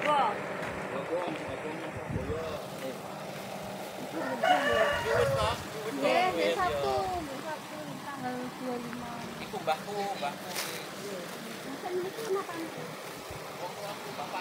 Wah. Nggih, Sabtu tanggal 25. Iku mbahku. Masa ini kenapa? Bapak